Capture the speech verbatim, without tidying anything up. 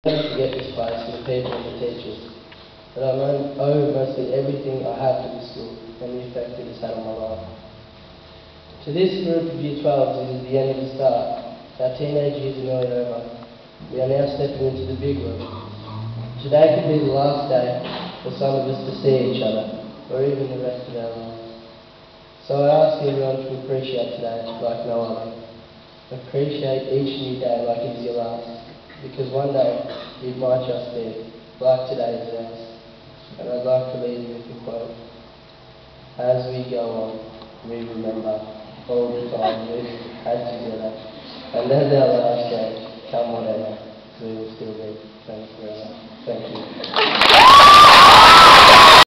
never forget this place and the people and the teachers, but I know- owe mostly everything I have to this school and the effect it has had on my life. To this group of Year twelves, it is the end of the start. Our teenage years are nearly over. We are now stepping into the big world. Today could be the last day for some of us to see each other, or even the rest of our lives. So I ask everyone to appreciate today like no other. Appreciate each new day like it is your last, because one day it might just be like today is ours. And I'd like to leave you with a quote. As we go on, we remember all the time we've had together, and as our last day, come whatever, we will still be friends forever. Thank you.